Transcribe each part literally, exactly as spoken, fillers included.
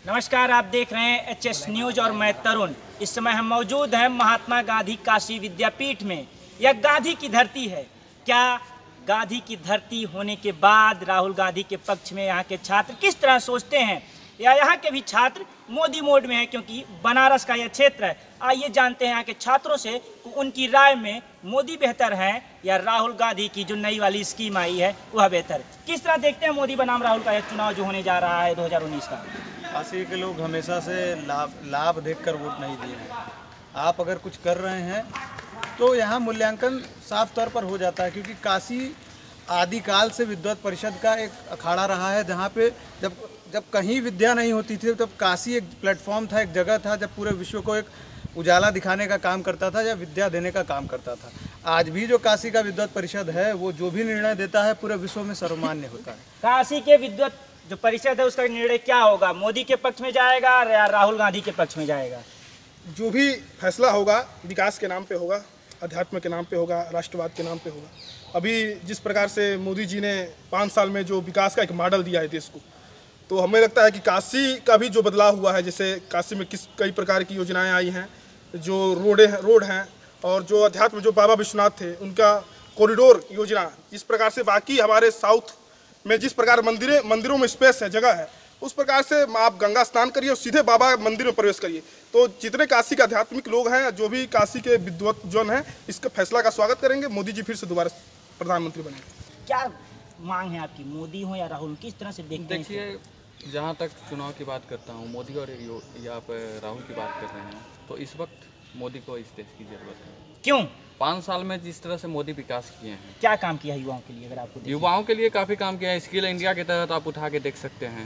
नमस्कार, आप देख रहे हैं एच एस न्यूज और मैं तरुण। इस समय हम मौजूद हैं महात्मा गांधी काशी विद्यापीठ में। यह गांधी की धरती है। क्या गांधी की धरती होने के बाद राहुल गांधी के पक्ष में यहाँ के छात्र किस तरह सोचते हैं, या यहाँ के भी छात्र मोदी मोड में हैं क्योंकि बनारस का यह क्षेत्र है। आइए जानते हैं यहाँ के छात्रों से उनकी राय में मोदी बेहतर है या राहुल गांधी की जो नई वाली स्कीम आई है वह बेहतर है। किस तरह देखते हैं मोदी बनाम राहुल का यह चुनाव जो होने जा रहा है दो हज़ार उन्नीस का। काशी के लोग हमेशा से लाभ लाभ देखकर वोट नहीं दिए हैं। आप अगर कुछ कर रहे हैं तो यहाँ मूल्यांकन साफ तौर पर हो जाता है, क्योंकि काशी आदिकाल से विद्वत परिषद का एक अखाड़ा रहा है, जहाँ पे जब जब कहीं विद्या नहीं होती थी तब काशी एक प्लेटफॉर्म था, एक जगह था जब पूरे विश्व को एक उजाला दिखाने का काम करता था या विद्या देने का काम करता था। आज भी जो काशी का विद्वत परिषद है वो जो भी निर्णय देता है पूरे विश्व में सर्वमान्य होता है। काशी के विद्वत जो परिषद है उसका निर्णय क्या होगा? मोदी के पक्ष में जाएगा या राहुल गांधी के पक्ष में जाएगा? जो भी फैसला होगा विकास के नाम पे होगा, अध्यात्म के नाम पे होगा, राष्ट्रवाद के नाम पे होगा। अभी जिस प्रकार से मोदी जी ने पाँच साल में जो विकास का एक मॉडल दिया है देश को, तो हमें लगता है कि काशी का भी जो बदलाव हुआ है, जैसे काशी में किस कई प्रकार की योजनाएं आई हैं, जो रोडे रोड हैं, और जो अध्यात्म जो बाबा विश्वनाथ थे उनका कॉरिडोर योजना, इस प्रकार से बाकी हमारे साउथ में जिस प्रकार मंदिरें मंदिरों में स्पेस है, जगह है, उस प्रकार से आप गंगा स्नान करिए और सीधे बाबा मंदिर में प्रवेश करिए। तो जितने काशी के आध्यात्मिक लोग हैं, जो भी काशी के विद्वत जन हैं, इसका फैसला का स्वागत करेंगे। मोदी जी फिर से दोबारा प्रधानमंत्री बनेंगे। क्या मांग है आपकी, मोदी हो या राहुल? किस तरह से देखते हैं? देखिए, जहाँ तक चुनाव की बात करता हूँ, मोदी और या आप राहुल की बात कर रहे हैं, तो इस वक्त मोदी को इस देश की ज़रूरत है। क्यों? पाँच साल में जिस तरह से मोदी विकास किए हैं, क्या काम किया है युवाओं के लिए? अगर आपको युवाओं के लिए काफ़ी काम किया है। स्किल इंडिया के तहत आप उठा के देख सकते हैं,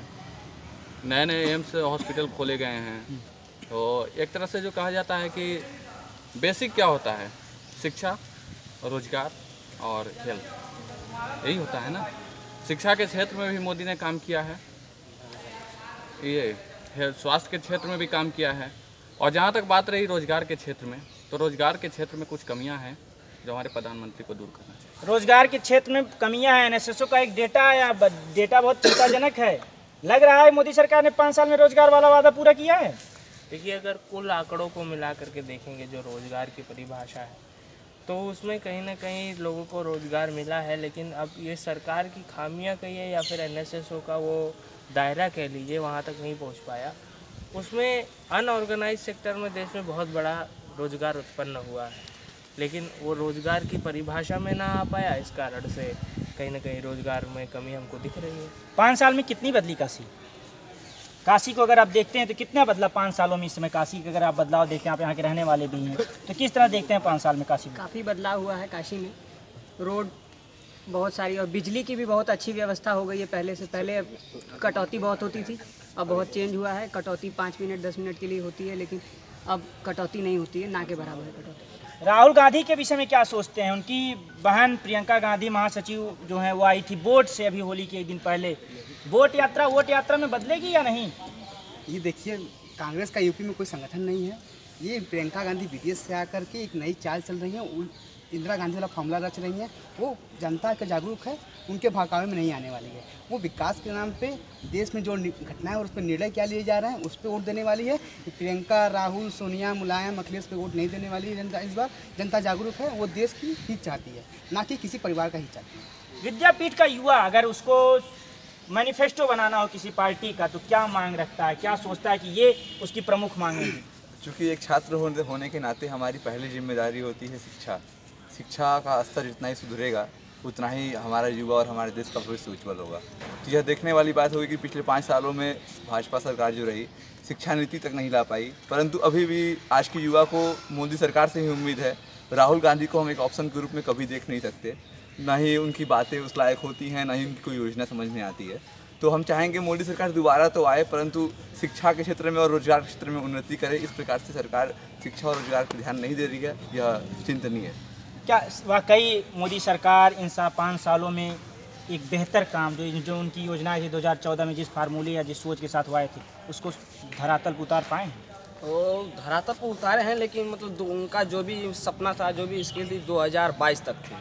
नए नए एम्स हॉस्पिटल खोले गए हैं। तो एक तरह से जो कहा जाता है कि बेसिक क्या होता है, शिक्षा, रोजगार और हेल्थ, यही होता है ना। शिक्षा के क्षेत्र में भी मोदी ने काम किया है, ये स्वास्थ्य के क्षेत्र में भी काम किया है। और जहाँ तक बात रही रोजगार के क्षेत्र में, तो रोजगार के क्षेत्र में कुछ कमियां हैं जो हमारे प्रधानमंत्री को दूर करना चाहिए। रोजगार के क्षेत्र में कमियां हैं। एन एस एस ओ का एक डेटा या डेटा बहुत चिंताजनक है। लग रहा है मोदी सरकार ने पाँच साल में रोजगार वाला वादा पूरा किया है। देखिए, अगर कुल आंकड़ों को मिला करके देखेंगे जो रोजगार की परिभाषा है, तो उसमें कहीं ना कहीं लोगों को रोजगार मिला है। लेकिन अब ये सरकार की खामियां कहिए या फिर एन एस एस ओ का वो दायरा कह लीजिए, वहाँ तक नहीं पहुँच पाया। उसमें अनऑर्गेनाइज सेक्टर में देश में बहुत बड़ा रोजगार उत्पन्न हुआ है, लेकिन वो रोजगार की परिभाषा में ना आ पाया। इस कारण से कहीं ना कहीं रोजगार में कमी हमको दिख रही है। पाँच साल में कितनी बदली काशी? काशी को अगर आप देखते हैं तो कितना बदला पाँच सालों में? इस समय काशी का अगर आप बदलाव देखते हैं, आप यहाँ के रहने वाले भी हैं, तो किस तरह देखते हैं पाँच साल में काशी में? काफ़ी बदलाव हुआ है काशी में। रोड बहुत सारी, और बिजली की भी बहुत अच्छी व्यवस्था हो गई है। पहले से पहले कटौती बहुत होती थी, अब बहुत चेंज हुआ है। कटौती पाँच मिनट दस मिनट के लिए होती है, लेकिन अब कटौती नहीं होती है, ना के बराबर है कटौती। राहुल गांधी के विषय में क्या सोचते हैं? उनकी बहन प्रियंका गांधी महासचिव जो हैं वो आई थी वोट से अभी होली के एक दिन पहले। वोट यात्रा वोट यात्रा में बदलेगी या नहीं? ये देखिए, कांग्रेस का यूपी में कोई संगठन नहीं है। ये प्रियंका गांधी विदेश से आकर के एक नई चाल चल रही है, इंदिरा गांधी वाला फॉर्मूला रच रही है। वो जनता का जागरूक है, उनके बहकावे में नहीं आने वाली है। वो विकास के नाम पे देश में जो घटनाएं और उस पर निर्णय क्या लिए जा रहे हैं उस पर वोट देने वाली है। प्रियंका, राहुल, सोनिया, मुलायम, अखिलेश पे वोट नहीं देने वाली है जनता। इस बार जनता जागरूक है, वो देश की हित चाहती है, ना कि किसी परिवार का हित चाहती है। विद्यापीठ का युवा अगर उसको मैनिफेस्टो बनाना हो किसी पार्टी का, तो क्या मांग रखता है, क्या सोचता है कि ये उसकी प्रमुख मांग है? चूँकि एक छात्र होने होने के नाते हमारी पहली जिम्मेदारी होती है शिक्षा। शिक्षा का स्तर जितना ही सुधरेगा उतना ही हमारा युवा और हमारे देश का भविष्य उज्जवल होगा। तो यह देखने वाली बात होगी कि पिछले पाँच सालों में भाजपा सरकार जो रही, शिक्षा नीति तक नहीं ला पाई, परंतु अभी भी आज के युवा को मोदी सरकार से ही उम्मीद है। राहुल गांधी को हम एक ऑप्शन के रूप में कभी देख नहीं सकते, ना ही उनकी बातें उस लायक होती हैं, ना ही उनकी कोई योजना समझ में आती है। तो हम चाहेंगे मोदी सरकार दोबारा तो आए, परंतु शिक्षा के क्षेत्र में और रोजगार के क्षेत्र में उन्नति करे। इस प्रकार से सरकार शिक्षा और रोजगार पर ध्यान नहीं दे रही है, यह चिंतनीय है। क्या वाकई मोदी सरकार इन सा पाँच सालों में एक बेहतर काम जो जो उनकी योजनाएं थी दो हज़ार चौदह में जिस फार्मूले या जिस सोच के साथ आए थे उसको धरातल पर उतार पाए हैं? तो धरातल पर उतारे हैं, लेकिन मतलब उनका जो भी सपना था, जो भी स्कीम थी दो हज़ार बाईस तक थी,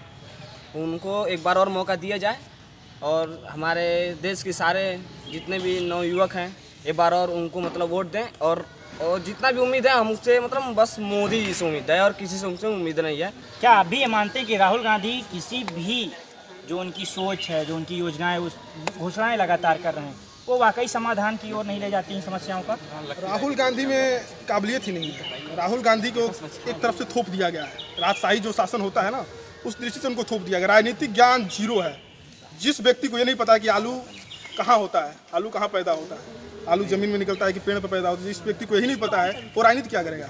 उनको एक बार और मौका दिया जाए और हमारे देश के सारे जितने भी नवयुवक हैं एक बार और उनको मतलब वोट दें। और और जितना भी उम्मीद है हम उससे मतलब बस मोदी जी से उम्मीद है और किसी से उनसे उम्मीद नहीं है। क्या आप भी ये मानते हैं कि राहुल गांधी किसी भी जो उनकी सोच है, जो उनकी योजनाएं, उस घोषणाएं लगातार कर रहे हैं, वो वाकई समाधान की ओर नहीं ले जाती इन समस्याओं का? राहुल गांधी में काबिलियत ही नहीं है। राहुल गांधी को एक तरफ से थोप दिया गया है, राजशाही जो शासन होता है ना, उस दृष्टि से उनको थोप दिया गया। राजनीतिक ज्ञान जीरो है। जिस व्यक्ति को ये नहीं पता कि आलू कहाँ होता है, आलू कहाँ पैदा होता है, आलू जमीन में निकलता है कि पेड़ पर पैदा होता है, जिस व्यक्ति को यही नहीं पता है वो राजनीति क्या करेगा।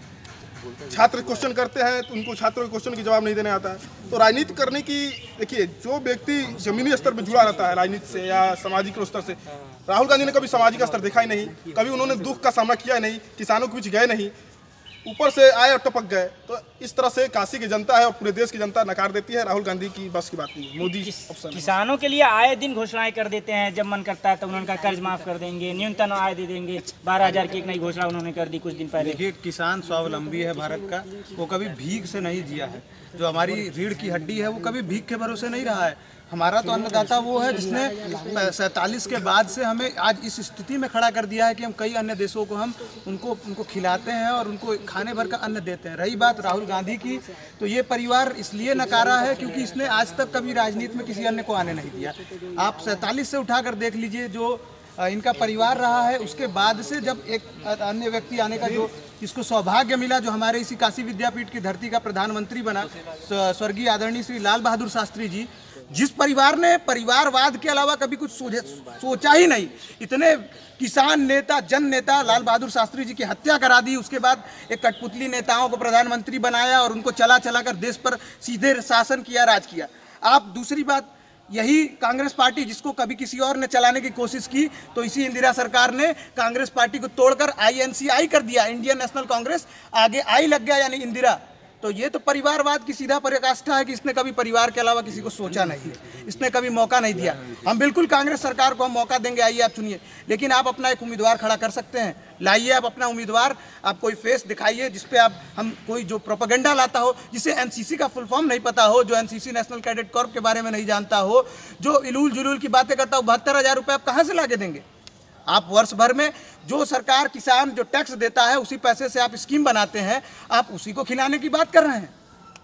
छात्र क्वेश्चन करते हैं तो उनको छात्रों के क्वेश्चन की जवाब नहीं देने आता है। तो राजनीति करने की, देखिए, जो व्यक्ति जमीनी स्तर पर जुड़ा रहता है राजनीति से या सामाजिक स्तर से, राहुल गांधी ने कभी सामाजिक स्तर देखा ही नहीं, कभी उन्होंने दुख का सामना किया नहीं, किसानों के बीच गए नहीं, ऊपर से आए और टपक गए। तो इस तरह से काशी की जनता है और पूरे देश की जनता नकार देती है। राहुल गांधी की बस की बात नहीं है। मोदी किसानों के लिए आए दिन घोषणाएं कर देते हैं, जब मन करता है तो उनका कर्ज माफ कर देंगे, न्यूनतम आय दे देंगे। बारह हजार की एक नई घोषणा उन्होंने कर दी कुछ दिन पहले। देखिए, किसान स्वावलंबी है भारत का, वो कभी भीख से नहीं जिया है। जो हमारी रीढ़ की हड्डी है वो कभी भीख के भरोसे नहीं रहा है। हमारा तो अन्नदाता वो है जिसने सैंतालीस के बाद से हमें आज इस स्थिति में खड़ा कर दिया है कि हम कई अन्य देशों को हम उनको उनको खिलाते हैं और उनको खाने भर का अन्न देते हैं। रही बात राहुल गांधी की, तो ये परिवार इसलिए नकारा है क्योंकि इसने आज तक कभी राजनीति में किसी अन्य को आने नहीं दिया। आप सैंतालीस से उठाकर देख लीजिए, जो इनका परिवार रहा है, उसके बाद से जब एक अन्य व्यक्ति आने का जो इसको सौभाग्य मिला, जो हमारे इसी काशी विद्यापीठ की धरती का प्रधानमंत्री बना, स्वर्गीय आदरणीय श्री लाल बहादुर शास्त्री जी, जिस परिवार ने परिवारवाद के अलावा कभी कुछ सोचा ही नहीं, इतने किसान नेता, जन नेता लाल बहादुर शास्त्री जी की हत्या करा दी, उसके बाद एक कठपुतली नेताओं को प्रधानमंत्री बनाया और उनको चला चला कर देश पर सीधे शासन किया, राज किया। आप दूसरी बात, यही कांग्रेस पार्टी जिसको कभी किसी और ने चलाने की कोशिश की, तो इसी इंदिरा सरकार ने कांग्रेस पार्टी को तोड़कर आई एन सी आई कर दिया, इंडियन नेशनल कांग्रेस, आगे आई लग गया यानी इंदिरा। तो ये तो परिवारवाद की सीधा पराकाष्ठा है कि इसने कभी परिवार के अलावा किसी को सोचा नहीं है, इसने कभी मौका नहीं दिया। हम बिल्कुल कांग्रेस सरकार को हम मौका देंगे, आइए आप चुनिए, लेकिन आप अपना एक उम्मीदवार खड़ा कर सकते हैं। लाइए आप अपना उम्मीदवार, आप कोई फेस दिखाइए जिसपे आप हम कोई जो प्रोपेगेंडा लाता हो, जिसे एन सी सी का फुल फॉर्म नहीं पता हो, जो N C C national cadet corp के बारे में नहीं जानता हो, जो इलूल जुलूल की बातें करता हो। बहत्तर हज़ार रुपये आप कहाँ से ला के देंगे? आप वर्ष भर में जो सरकार किसान जो टैक्स देता है उसी पैसे से आप स्कीम बनाते हैं, आप उसी को खिलाने की बात कर रहे हैं।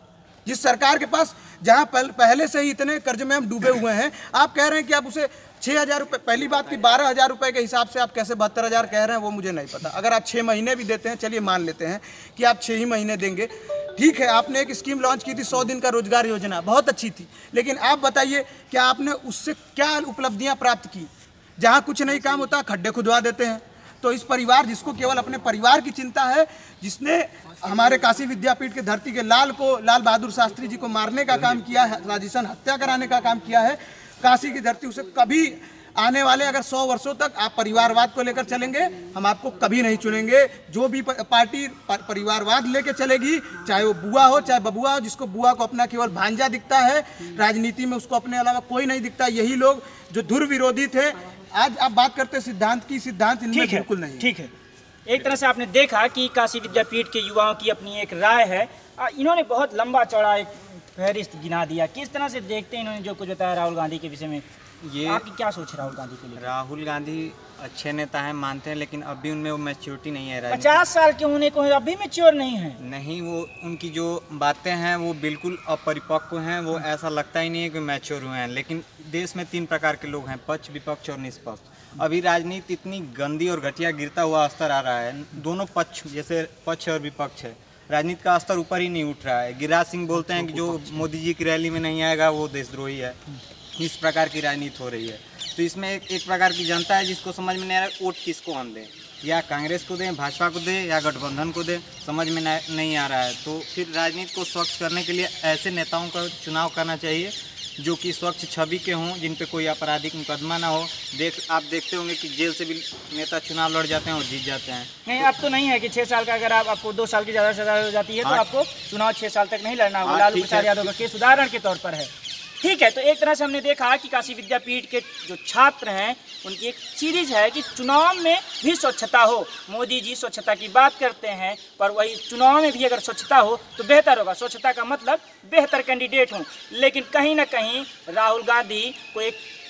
जिस सरकार के पास, जहां पहले से ही इतने कर्ज में हम डूबे हुए हैं, आप कह रहे हैं कि आप उसे छः हज़ार रुपये, पहली बात की बारह हज़ार रुपये के हिसाब से आप कैसे बहत्तर हज़ार कह रहे हैं वो मुझे नहीं पता। अगर आप छः महीने भी देते हैं, चलिए मान लेते हैं कि आप छः ही महीने देंगे, ठीक है। आपने एक स्कीम लॉन्च की थी, सौ दिन का रोजगार योजना, बहुत अच्छी थी, लेकिन आप बताइए क्या आपने उससे क्या उपलब्धियाँ प्राप्त की? जहाँ कुछ नहीं काम होता खड्डे खुदवा देते हैं। तो इस परिवार, जिसको केवल अपने परिवार की चिंता है, जिसने हमारे काशी विद्यापीठ के धरती के लाल को, लाल बहादुर शास्त्री जी को मारने का काम किया है, राजस्थान हत्या कराने का काम किया है, काशी की धरती, उसे कभी आने वाले अगर सौ वर्षों तक आप परिवारवाद को लेकर चलेंगे, हम आपको कभी नहीं चुनेंगे। जो भी पार्टी परिवारवाद लेके चलेगी, चाहे वो बुआ हो चाहे बबुआ हो, जिसको बुआ को अपना केवल भांजा दिखता है, राजनीति में उसको अपने अलावा कोई नहीं दिखता, यही लोग जो धुर विरोधी थे, आज आप बात करते हैं सिद्धांत की, सिद्धांत इनमें बिल्कुल नहीं। ठीक है, एक तरह से आपने देखा कि काशी विद्यापीठ के युवाओं की अपनी एक राय है। इन्होंने बहुत लंबा चौड़ा एक फहरिस्त गिना दिया। किस तरह से देखते हैं इन्होंने जो कुछ बताया राहुल गांधी के विषय में? ये आपकी क्या सोच है राहुल गांधी के लिए? राहुल गांधी अच्छे नेता हैं, मानते हैं, लेकिन अभी उनमें वो मैच्योरिटी नहीं है। पचास साल के होने को अभी मैच्योर नहीं है। नहीं, वो उनकी जो बातें हैं वो बिल्कुल अपरिपक्व हैं। वो ऐसा लगता ही नहीं है कि मैच्योर हुए हैं। लेकिन देश में तीन प्रकार के लोग हैं, पक्ष, विपक्ष और निष्पक्ष। अभी राजनीति इतनी गंदी और घटिया गिरता हुआ स्तर आ रहा है, दोनों पक्ष, जैसे पक्ष और विपक्ष है, राजनीति का स्तर ऊपर ही नहीं उठ रहा है। गिरिराज सिंह बोलते हैं कि जो मोदी जी की रैली में नहीं आएगा वो देशद्रोही है। इस प्रकार की राजनीति हो रही है। तो इसमें एक, एक प्रकार की जनता है जिसको समझ में नहीं आ रहा है वोट किसको हम दें, या कांग्रेस को दें, भाजपा को दें, या गठबंधन को दें, समझ में नहीं आ रहा है। तो फिर राजनीति को स्वच्छ करने के लिए ऐसे नेताओं का चुनाव करना चाहिए जो कि स्वच्छ छवि के हों, जिन पे कोई आपराधिक मुकदमा ना हो। देख आप देखते होंगे कि जेल से भी नेता चुनाव लड़ जाते हैं और जीत जाते हैं। नहीं, अब तो नहीं है कि छः साल का अगर आप आपको दो साल की ज़्यादा सजा हो जाती है तो आपको चुनाव छः साल तक नहीं लड़ना होगा। लालू प्रसाद यादव का केस उदाहरण के तौर पर है। ठीक है, तो एक तरह से हमने देखा कि काशी विद्यापीठ के जो छात्र हैं उनकी एक सीरीज है कि चुनाव में भी स्वच्छता हो। मोदी जी स्वच्छता की बात करते हैं, पर वही चुनाव में भी अगर स्वच्छता हो तो बेहतर होगा। स्वच्छता का मतलब बेहतर कैंडिडेट हों। लेकिन कहीं ना कहीं राहुल गांधी को एक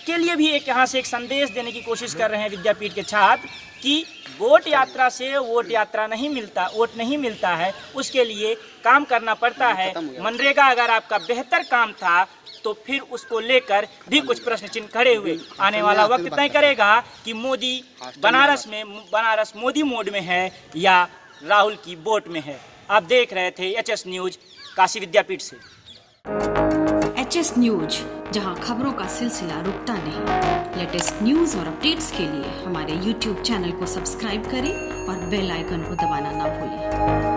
उसके लिए भी एक यहाँ से एक संदेश देने की कोशिश कर रहे हैं विद्यापीठ के छात्र कि वोट यात्रा से वोट यात्रा नहीं मिलता वोट नहीं मिलता है, उसके लिए काम करना पड़ता है। मनरेगा अगर आपका बेहतर काम था तो फिर उसको लेकर भी कुछ प्रश्न चिन्ह खड़े हुए। आने वाला वक्त तय करेगा कि मोदी बनारस में बनारस मोदी मोड में है या राहुल की वोट में है। आप देख रहे थे H S news Kashi Vidyapith से। एच एस न्यूज, जहां खबरों का सिलसिला रुकता नहीं। लेटेस्ट न्यूज और अपडेट्स के लिए हमारे यूट्यूब चैनल को सब्सक्राइब करें और बेल आइकन को दबाना ना भूलें।